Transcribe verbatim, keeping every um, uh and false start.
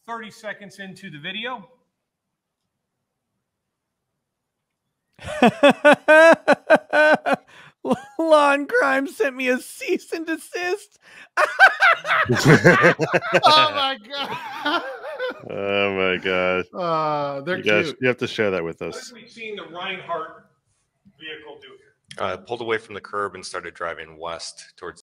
thirty seconds into the video. Lawn Crime sent me a cease and desist. Oh my god! Oh my god! Uh, they're you cute. guys, you have to share that with What us. have we seen the Reinhardt vehicle do here? Uh, pulled away from the curb and started driving west towards